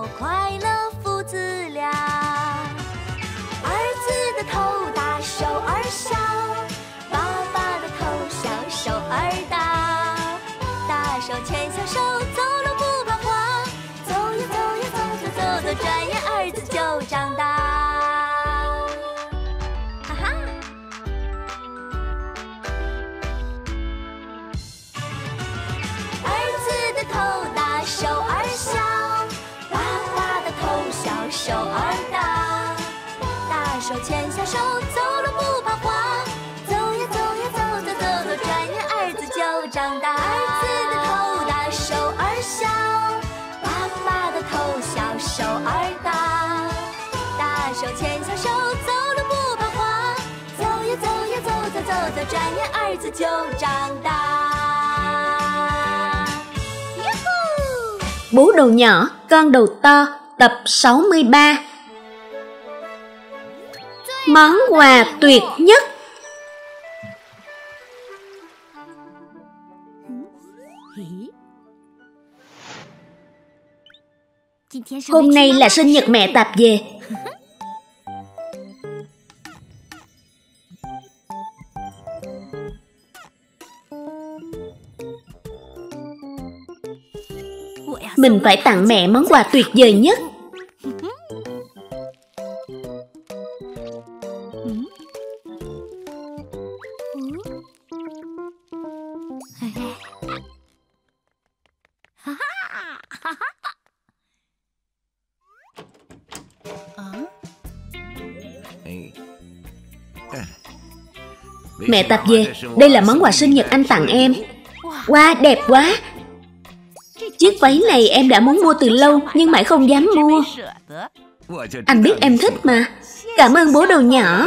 快乐父子俩。儿子的头大手儿小，爸爸的头小手儿大，大手牵小手走路不怕慌，走呀走呀走走走走，转眼儿子就长大。哈哈。儿子的头大手儿小，爸爸的头小手儿大，大手牵小手走路不怕慌，走呀走呀走走走走，转眼儿子就长大。儿子的头大手儿小，爸爸的头小手儿大，大手牵小手走路不怕慌，走呀走呀走走走走，转眼儿子就长大。 Bố đầu nhỏ, con đầu to, tập 63. Món quà tuyệt nhất. Hôm nay là sinh nhật mẹ Tạp Dề. Mình phải tặng mẹ món quà tuyệt vời nhất. Mẹ Tạp Dề, đây là món quà sinh nhật anh tặng em. Wow, đẹp quá. Chiếc váy này em đã muốn mua từ lâu nhưng mãi không dám mua. Anh biết em thích mà. Cảm ơn bố đầu nhỏ.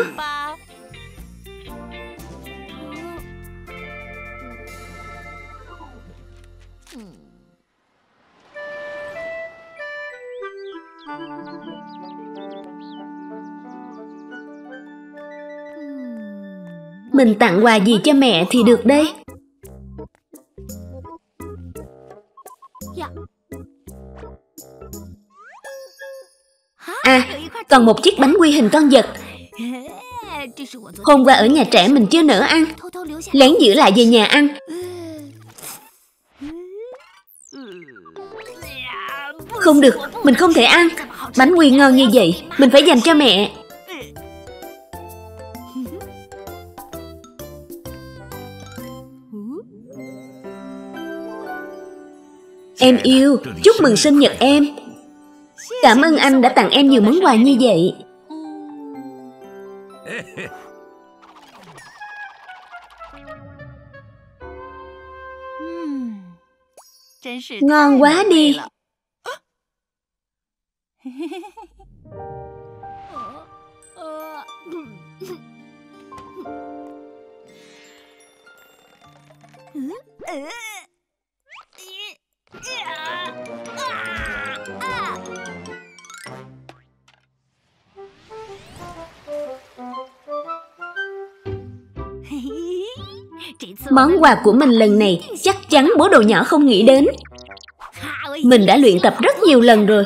Mình tặng quà gì cho mẹ thì được đây? À, còn một chiếc bánh quy hình con vật. Hôm qua ở nhà trẻ mình chưa nỡ ăn, lén giữ lại về nhà ăn. Không được, mình không thể ăn. Bánh quy ngon như vậy, mình phải dành cho mẹ. Em yêu, chúc mừng sinh nhật em. Cảm ơn anh đã tặng em nhiều món quà như vậy. Ngon quá đi. Món quà của mình lần này chắc chắn bố đầu nhỏ không nghĩ đến. Mình đã luyện tập rất nhiều lần rồi.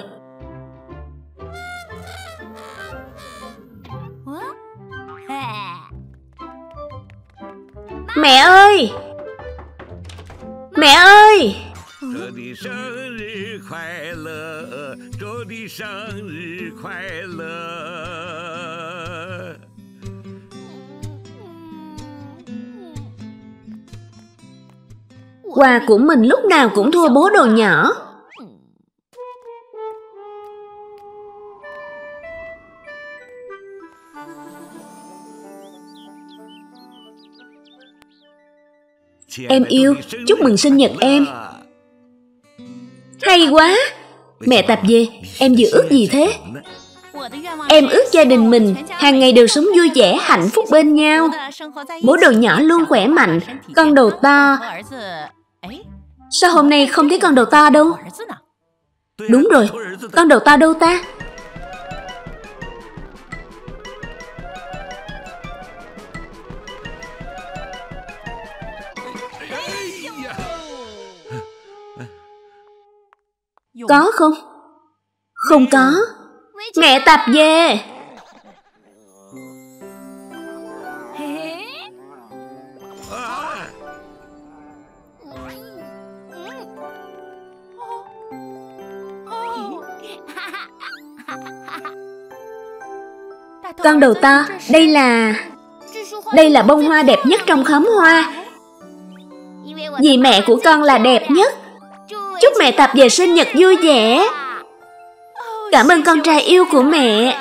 Mẹ ơi! Mẹ ơi! Quà của mình lúc nào cũng thua bố đầu nhỏ. Em yêu, chúc mừng sinh nhật em. Hay quá. Mẹ Tạp Dề, em vừa ước gì thế? Em ước gia đình mình hàng ngày đều sống vui vẻ, hạnh phúc bên nhau. Bố đầu nhỏ luôn khỏe mạnh, con đầu to. Sao hôm nay không thấy con đầu to đâu? Đúng rồi, con đầu to đâu ta? Có không? Không có. Mẹ Tạp Dề. Con đầu to, đây là bông hoa đẹp nhất trong khóm hoa. Vì mẹ của con là đẹp nhất. Chúc mẹ Tạp Dề sinh nhật vui vẻ. Cảm ơn con trai yêu của mẹ.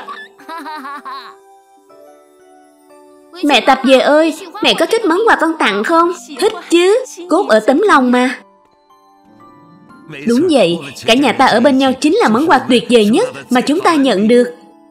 Mẹ Tạp Dề ơi, mẹ có thích món quà con tặng không? Thích chứ, cốt ở tấm lòng mà. Đúng vậy, cả nhà ta ở bên nhau chính là món quà tuyệt vời nhất mà chúng ta nhận được.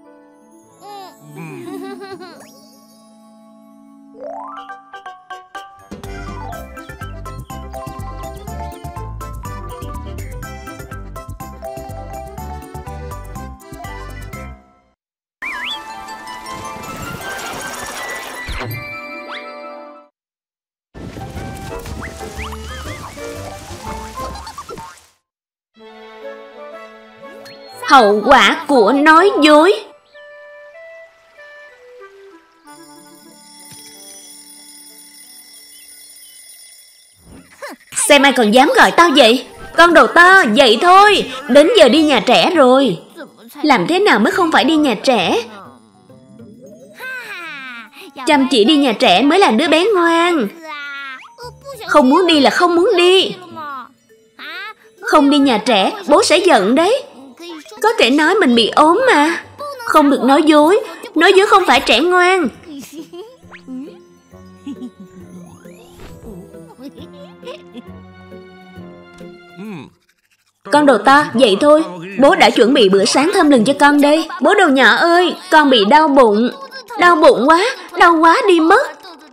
Hậu quả của nói dối. Xem ai còn dám gọi tao vậy. Con đầu to, dậy thôi. Đến giờ đi nhà trẻ rồi. Làm thế nào mới không phải đi nhà trẻ? Chăm chỉ đi nhà trẻ mới là đứa bé ngoan. Không muốn đi là không muốn đi. Không đi nhà trẻ, bố sẽ giận đấy. Có thể nói mình bị ốm mà. Không được nói dối. Nói dối không phải trẻ ngoan. Con đầu to, dậy thôi. Bố đã chuẩn bị bữa sáng thơm lừng cho con đây. Bố đầu nhỏ ơi, con bị đau bụng. Đau bụng quá, đau quá đi mất.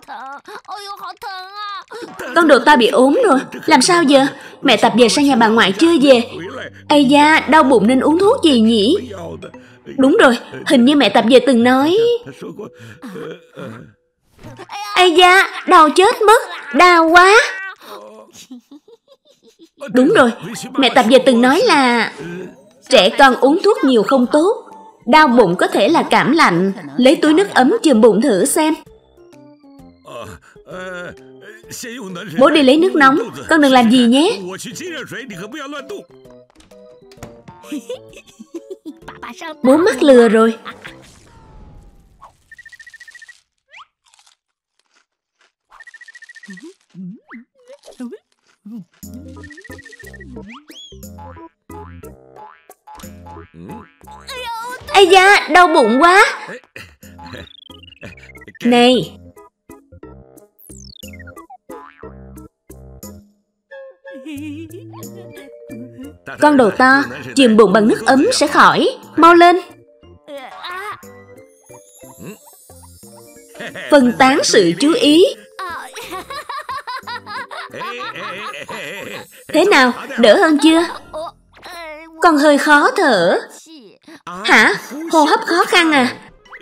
Con đầu to bị ốm rồi. Làm sao giờ? Mẹ Tạp Dề sang nhà bà ngoại chưa về? Ây da, đau bụng nên uống thuốc gì nhỉ? Đúng rồi, hình như mẹ Tạp Dề từng nói. Ây da, đau chết mất. Đau quá. Đúng rồi, mẹ Tạp Dề từng nói là trẻ con uống thuốc nhiều không tốt. Đau bụng có thể là cảm lạnh. Lấy túi nước ấm chườm bụng thử xem. Bố đi lấy nước nóng. Con đừng làm gì nhé. Bố mắc lừa rồi. Ây da, đau bụng quá. Này, con đầu to, chườm bụng bằng nước ấm sẽ khỏi. Mau lên. Phân tán sự chú ý. Thế nào, đỡ hơn chưa? Con hơi khó thở. Hả? Hô hấp khó khăn à?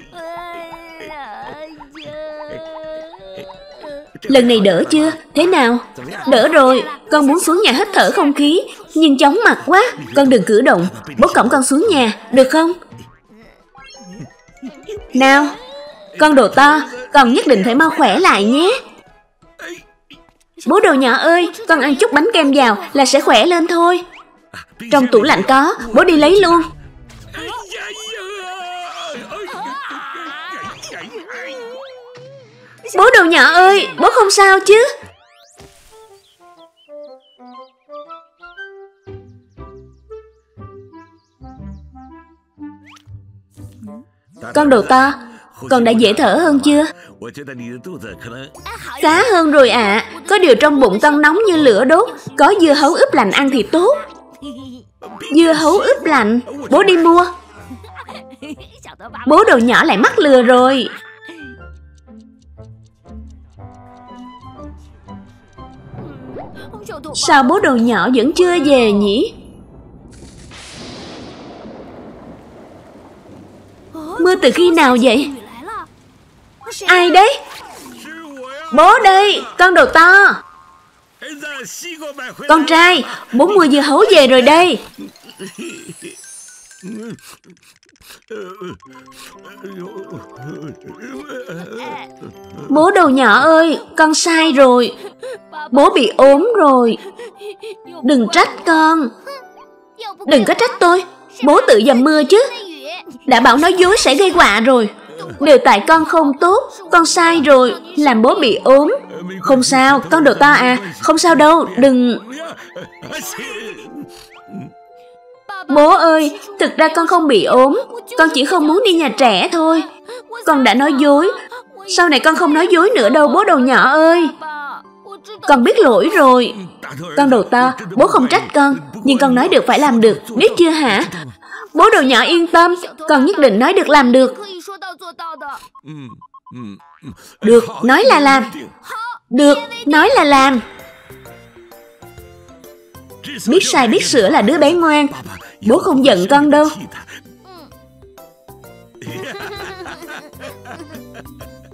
Lần này đỡ chưa? Thế nào? Đỡ rồi. Con muốn xuống nhà hít thở không khí, nhưng chóng mặt quá. Con đừng cử động. Bố cõng con xuống nhà, được không? Nào, con đồ to, con nhất định phải mau khỏe lại nhé. Bố đầu nhỏ ơi, con ăn chút bánh kem vào là sẽ khỏe lên thôi. Trong tủ lạnh có, bố đi lấy luôn. Bố đầu nhỏ ơi, bố không sao chứ? Con đầu to, con đã dễ thở hơn chưa? Khá hơn rồi ạ. Có điều trong bụng con nóng như lửa đốt. Có dưa hấu ướp lạnh ăn thì tốt. Dưa hấu ướp lạnh, bố đi mua. Bố đầu nhỏ lại mắc lừa rồi. Sao bố đầu nhỏ vẫn chưa về nhỉ? Mưa từ khi nào vậy? Ai đấy? Bố đây, con đầu to. Con trai, bố mua dưa hấu về rồi đây. Bố đầu nhỏ ơi, con sai rồi. Bố bị ốm rồi. Đừng trách con. Đừng có trách tôi. Bố tự dầm mưa chứ. Đã bảo nói dối sẽ gây họa rồi. Đều tại con không tốt. Con sai rồi, làm bố bị ốm. Không sao, con đồ to à. Không sao đâu, đừng. Bố ơi, thực ra con không bị ốm. Con chỉ không muốn đi nhà trẻ thôi. Con đã nói dối. Sau này con không nói dối nữa đâu bố đầu nhỏ ơi. Con biết lỗi rồi. Con đầu to, bố không trách con. Nhưng con nói được phải làm được, biết chưa hả? Bố đầu nhỏ yên tâm, con nhất định nói được làm được. Được, nói là làm. Được, nói là làm. Biết sai biết sửa là đứa bé ngoan. Bố không giận con đâu.